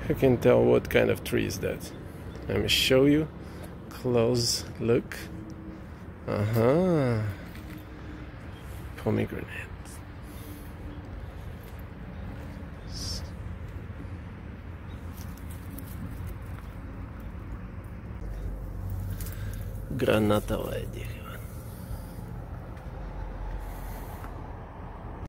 You can tell what kind of tree is that. Let me show you. Close look. Pomegranate. Гранатовое дерево.